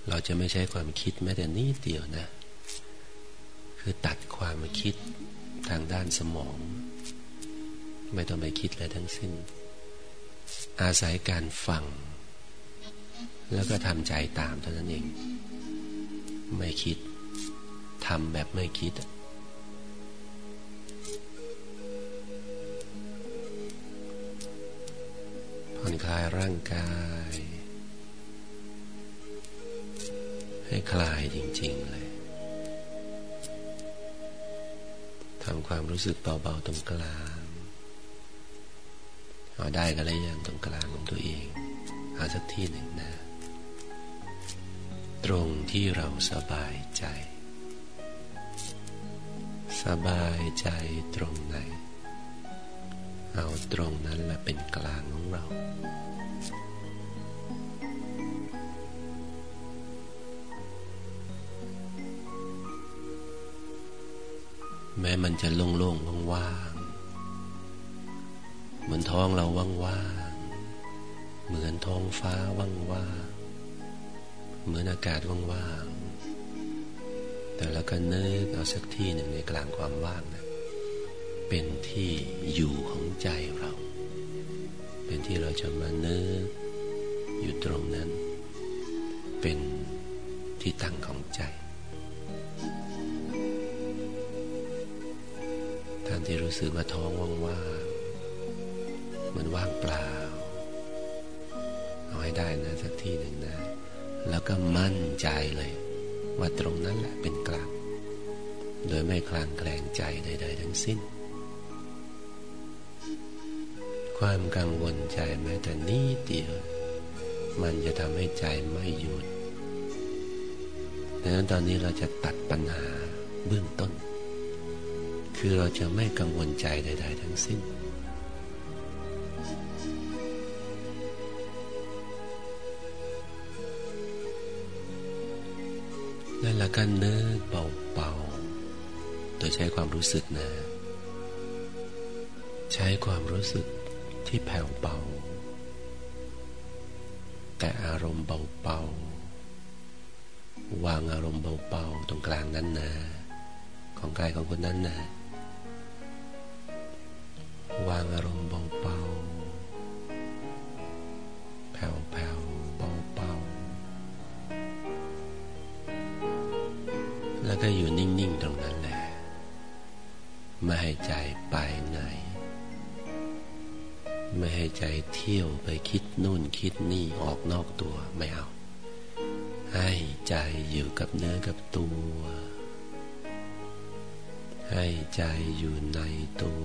เราจะไม่ใช้ความคิดแม้แต่นิดเดียวนะคือตัดความคิดทางด้านสมองไม่ต้องไปคิดอะไรทั้งสิ้นอาศัยการฟังแล้วก็ทำใจตามเท่านั้นเองไม่คิดทำแบบไม่คิดผ่อนคลายร่างกายให้คลายจริงๆเลยทำความรู้สึกเบาๆตรงกลางเอาได้กันแล้วยังตรงกลางของตัวเองเอาสักที่หนึ่งนะตรงที่เราสบายใจสบายใจตรงไหนเอาตรงนั้นแหละเป็นกลางของเราแม้มันจะโล่งๆว่างๆเหมือนท้องเราว่างๆเหมือนท้องฟ้าว่างๆเหมือนอากาศว่างๆแต่แล้วก็นึกเอาสักที่หนึ่งในกลางความว่างนะเป็นที่อยู่ของใจเราเป็นที่เราจะมานึกอยู่ตรงนั้นเป็นที่ตั้งของใจท่านที่รู้สึกว่าท้องว่างๆเหมือนว่างเปล่าเอาให้ได้นะสักที่หนึ่งนะแล้วก็มั่นใจเลยว่าตรงนั้นแหละเป็นกลางโดยไม่คลางแคลงใจใดๆทั้งสิ้นความกังวลใจแม้แต่นิดเดียวมันจะทำให้ใจไม่หยุดดังนั้นตอนนี้เราจะตัดปัญหาเบื้องต้นคือเราจะไม่กังวลใจใดๆทั้งสิ้นแล้วเราก็นึกเบาๆโดยใช้ความรู้สึกนะใช้ความรู้สึกที่แผ่วเบาแต่อารมณ์เบาๆวางอารมณ์เบาๆตรงกลางนั้นนะของกายของคนนั้นนะวางอารมณ์เบาๆแผ่วๆเบาๆแล้วก็อยู่นิ่งๆตรงนั้นแหละไม่ให้ใจไปไหนไม่ให้ใจเที่ยวไปคิดนู่นคิดนี่ออกนอกตัวไม่เอาให้ใจอยู่กับเนื้อกับตัวให้ใจอยู่ในตัว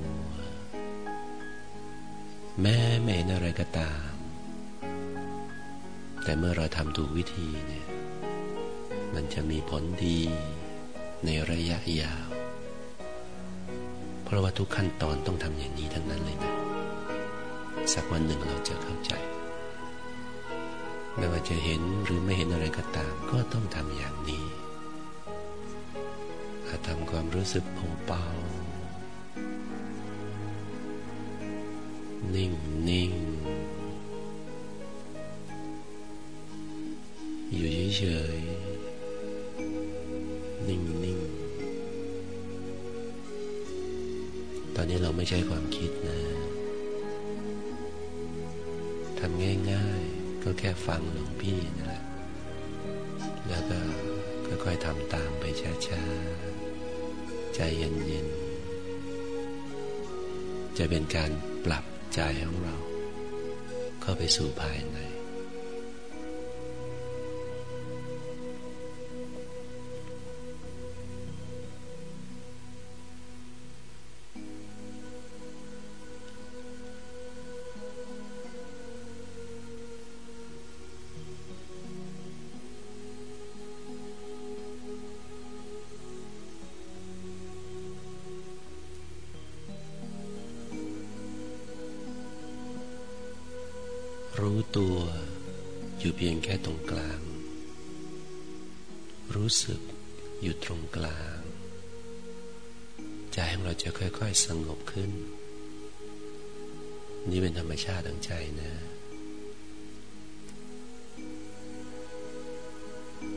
แม้ไม่เห็นอะไรก็ตามแต่เมื่อเราทำถูกวิธีเนี่ยมันจะมีผลดีในระยะยาวเพราะว่าทุกขั้นตอนต้องทำอย่างนี้ทั้งนั้นเลยนะสักวันหนึ่งเราจะเข้าใจไม่ว่าจะเห็นหรือไม่เห็นอะไรก็ตามก็ต้องทำอย่างนี้ทำความรู้สึกเบาๆนิ่งๆอยู่เฉยๆนิ่งๆตอนนี้เราไม่ใช้ความคิดนะทำง่ายๆก็แค่ฟังหลวงพี่นั่นแหละแล้วก็ค่อยๆทำตามไปช้าๆใจเย็นๆจะเป็นการปรับใจของเราเข้าไปสู่ภายในรู้ตัวอยู่เพียงแค่ตรงกลางรู้สึกอยู่ตรงกลางใจของเราจะค่อยๆสงบขึ้นนี่เป็นธรรมชาติของใจนะ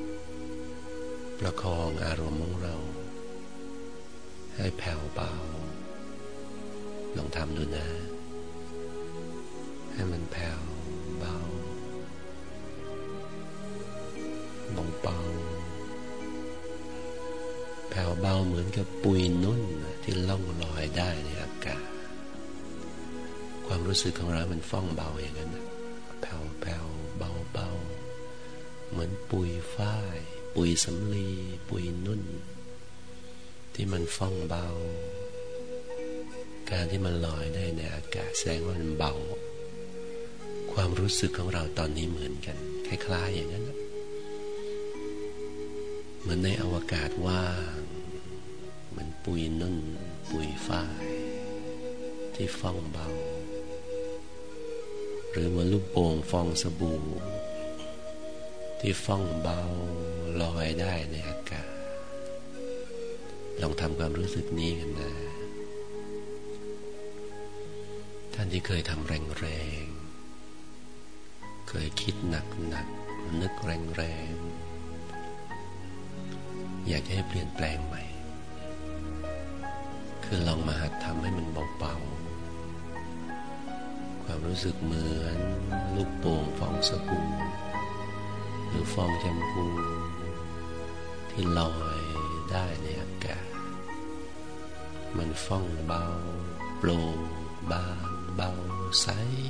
ประคองอารมณ์ของเราให้แผ่วเบาลองทำดูนะให้มันแผ่วเบาเบาแผ่วเบาเหมือนกับปุยนุ่นที่ล่องลอยได้ในอากาศความรู้สึกของเรามันฟ่องเบาอย่างนั้นแผ่วเบาเหมือนปุยฝ้ายปุยสำลีปุยนุ่นที่มันฟ่องเบาการที่มันลอยได้ในอากาศแสดงว่ามันเบาความรู้สึกของเราตอนนี้เหมือนกันคล้ายๆอย่างนั้นเหมือนในอวกาศว่างมันปุยนุ่นปุยฝ้ายที่ฟ่องเบาหรือเหมือนลูกโป่งฟองสบู่ที่ฟ่องเบาลอยได้ในอากาศลองทำความรู้สึกนี้กันนะท่านที่เคยทำแรงๆเคยคิดหนักนึกแรงๆอยากจะให้เปลี่ยนแปลงใหม่คือลองมาหัดทำให้มันเบาๆความรู้สึกเหมือนลูกโป่งฟองสบู่หรือฟองแชมพูที่ลอยได้ในอากาศมันฟ่องเบาโปร่งบางเบาใส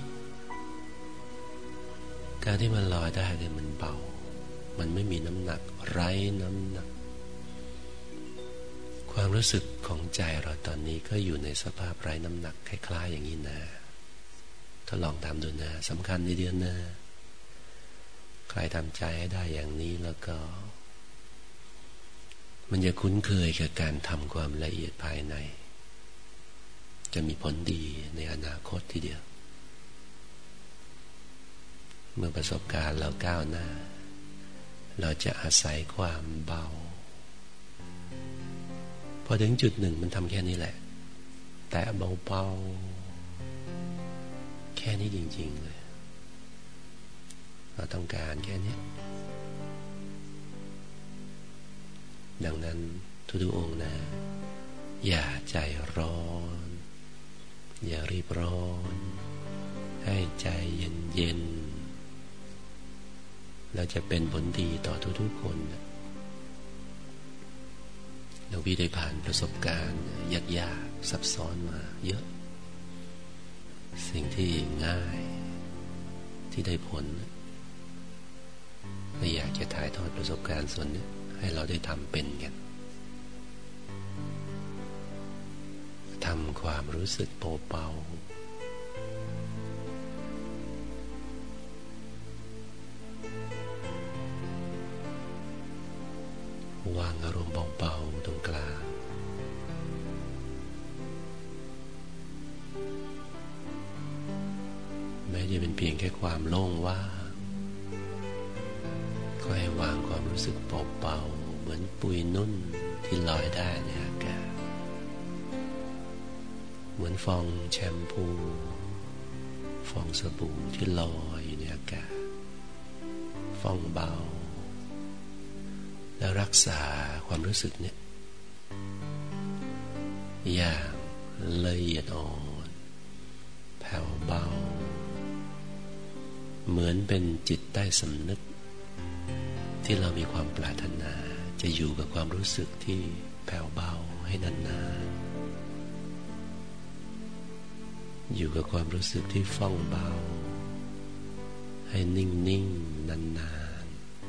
การที่มันลอยได้เนี่ยมันเบามันไม่มีน้ำหนักไร้น้ำหนักความรู้สึกของใจเราตอนนี้ก็อยู่ในสภาพไร้น้ำหนักคล้ายๆอย่างนี้นะทดลองทำดูนะสำคัญในเดือนหน้าใครทำใจให้ได้อย่างนี้แล้วก็มันจะคุ้นเคยกับการทำความละเอียดภายในจะมีผลดีในอนาคตทีเดียวเมื่อประสบการณ์เราก้าวหน้าเราจะอาศัยความเบาพอถึงจุดหนึ่งมันทำแค่นี้แหละแต่เบาๆแค่นี้จริงๆเลยเราต้องการแค่นี้ดังนั้นทุกๆองค์นะอย่าใจร้อนอย่ารีบร้อนให้ใจเย็นๆแล้วจะเป็นผลดีต่อทุกๆคนหลวงพี่ได้ผ่านประสบการณ์ยากๆซับซ้อนมาเยอะสิ่งที่ง่ายที่ได้ผลและอยากจะถ่ายทอดประสบการณ์ส่วนนี้ให้เราได้ทำเป็นกันทำความรู้สึกเบาๆวางอารมณ์เบาๆตรงกลางแม้จะเป็นเพียงแค่ความโล่งว่างก็ให้วางความรู้สึกเบาๆเหมือนปุยนุ่นที่ลอยได้ในอากาศเหมือนฟองแชมพูฟองสบู่ที่ลอยอยู่ในอากาศฟองเบาแล้วรักษาความรู้สึกเนี่ยอย่างละเอียดอ่อนแผ่วเบาเหมือนเป็นจิตใต้สำนึกที่เรามีความปรารถนาจะอยู่กับความรู้สึกที่แผ่วเบาให้นานๆอยู่กับความรู้สึกที่ฟ่องเบาให้นิ่งๆนาน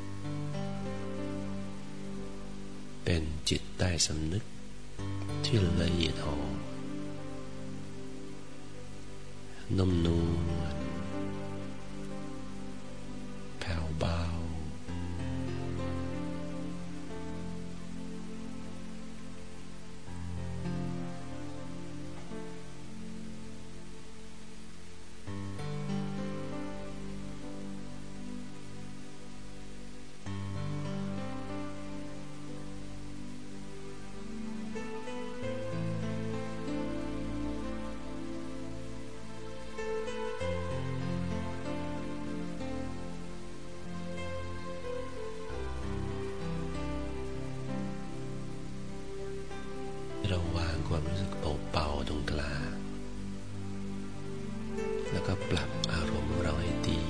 ๆเป็นจิตใต้สำนึกที่ละเอียดอ่อนนุ่มนวลแผ่วเบาเราวางความรู้สึกเบาๆตรงกลางแล้วก็ปรับอารมณ์ของเราให้ดี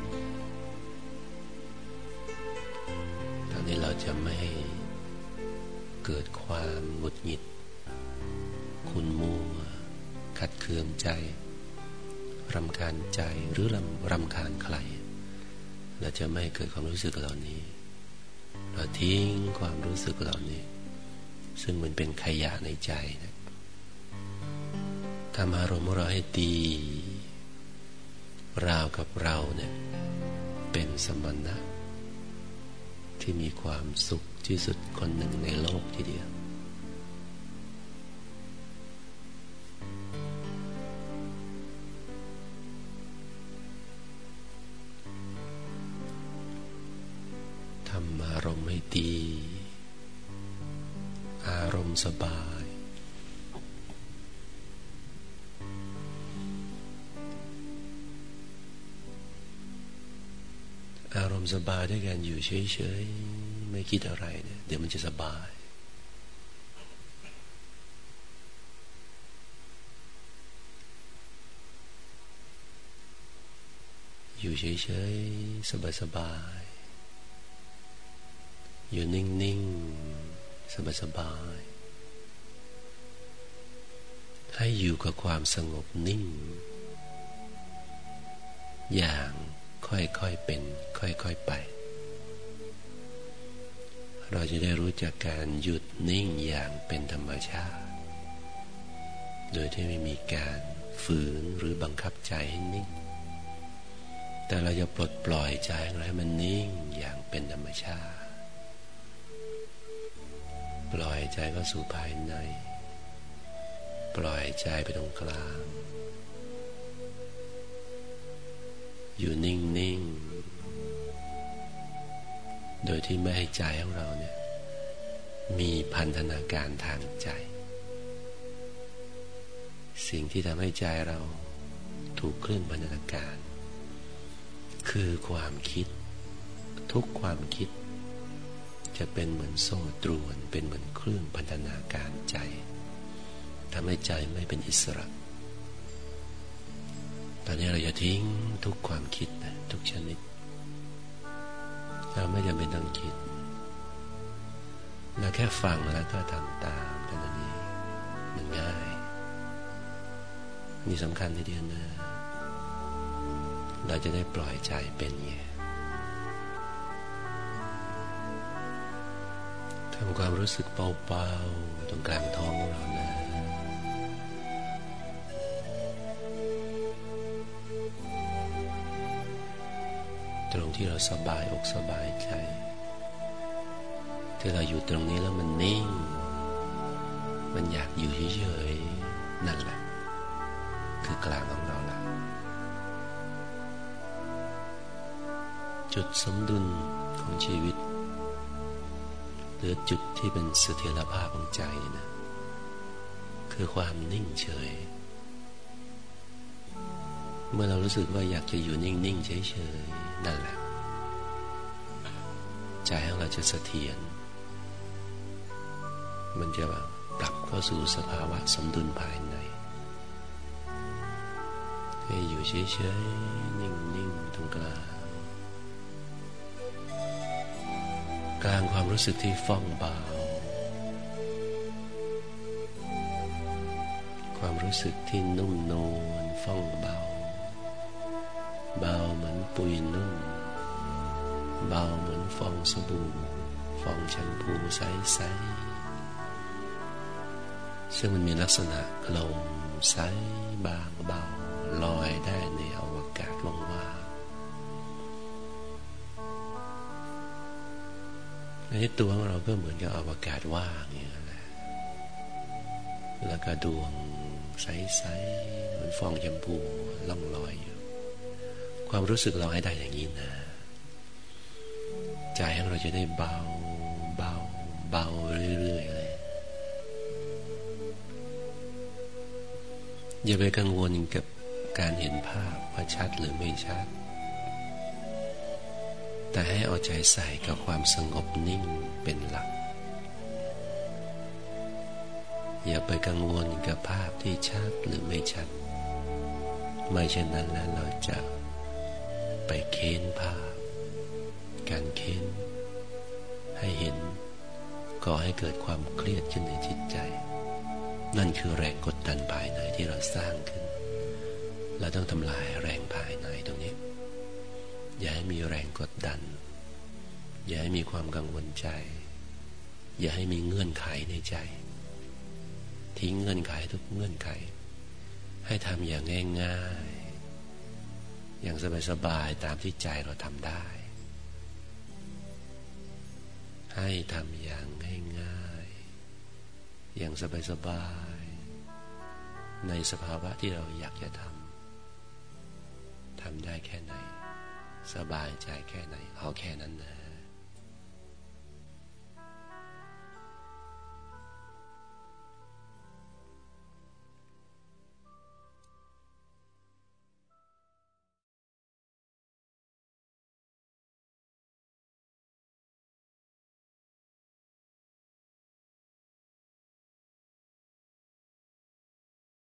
ตอนนี้เราจะไม่ให้เกิดความหงุดหงิดขุ่นมัวขัดเคืองใจรำคาญใจหรือรำคาญใครเราจะไม่เกิดความรู้สึกเหล่านี้เราทิ้งความรู้สึกเหล่านี้ซึ่งมันเป็นขยะในใจนะทำอารมณ์ของเราให้ดีราวกับเราเนี่ยเป็นสมณะที่มีความสุขที่สุดคนหนึ่งในโลกทีเดียวทำอารมณ์ให้ดีอารมณ์สบายอารมณ์สบายด้วยการอยู่เฉยๆไม่คิดอะไรเนี่ยเดี๋ยวมันจะสบายอยู่เฉยๆสบายๆอยู่นิ่งๆสบายๆให้อยู่กับความสงบนิ่งอย่างค่อยๆเป็นค่อยๆไปเราจะได้รู้จักการหยุดนิ่งอย่างเป็นธรรมชาติโดยที่ไม่มีการฝืนหรือบังคับใจให้นิ่งแต่เราจะปลดปล่อยใจของเราให้มันนิ่งอย่างเป็นธรรมชาติปล่อยใจเข้าสู่ภายในปล่อยใจไปตรงกลางอยู่นิ่งๆโดยที่ไม่ให้ใจของเราเนี่ยมีพันธนาการทางใจสิ่งที่ทำให้ใจเราถูกเคลื่อนพันธนาการคือความคิดทุกความคิดจะเป็นเหมือนโซ่ตรวนเป็นเหมือนเครื่องพันธนาการใจทำให้ใจไม่เป็นอิสระตอนนี้เราจะทิ้งทุกความคิดนะทุกชนิดเราไม่จำเป็นต้องคิดเราแค่ฟังแล้วก็ทำตามเท่านั้นเองมันง่ายนี่สำคัญทีเดียวนะเราจะได้ปล่อยใจเป็นไงทำความรู้สึกเบาๆตรงกลางท้องของเรานะตรงที่เราสบายอกสบายใจที่เราอยู่ตรงนี้แล้วมันนิ่งมันอยากอยู่เฉยๆนั่นแหละคือกลางของเราละจุดสมดุลของชีวิตหรือจุดที่เป็นเสถียรภาพของใจนะคือความนิ่งเฉยเมื่อเรารู้สึกว่าอยากจะอยู่นิ่งๆเฉยๆนั่นแหละใจของเราจะเสถียรมันจะปรับเข้าสู่สภาวะสมดุลภายในให้อยู่เฉยๆนิ่งๆตรงกลางความรู้สึกที่ฟ่องเบาความรู้สึกที่นุ่มนวลฟ่องเบาเบาเหมือนปุยนุ่มเบาเหมือนฟองสบู่ฟองแชมพูใสๆซึ่งมันมีลักษณะกลมใสบางเบาลอยได้ในอวกาศว่างๆในตัวของเราก็เหมือนกับอวกาศว่างอย่างนั้นแหละแล้วก็ดวงใสๆเหมือนฟองแชมพูล่องลอยอยู่ความรู้สึกเราให้ได้อย่างนี้นะใจของเราจะได้เบาเบาเบาเรื่อยๆเลยอย่าไปกังวลกับการเห็นภาพว่าชัดหรือไม่ชัดแต่ให้เอาใจใส่กับความสงบนิ่งเป็นหลักอย่าไปกังวลกับภาพที่ชัดหรือไม่ชัดไม่เช่นนั้นแล้วเราจะไปเค้นภาพการเค้นให้เห็นก่อให้เกิดความเครียดขึ้นในจิตใจนั่นคือแรงกดดันภายในที่เราสร้างขึ้นเราต้องทำลายแรงภายในตรงนี้อย่าให้มีแรงกดดันอย่าให้มีความกังวลใจอย่าให้มีเงื่อนไขในใจทิ้งเงื่อนไขทุกเงื่อนไขให้ทำอย่างง่ายๆอย่างสบายๆตามที่ใจเราทำได้ให้ทำอย่างง่ายๆอย่างสบายๆในสภาวะที่เราอยากจะทำได้แค่ไหนสบายใจแค่ไหนเอาแค่นั้นนะ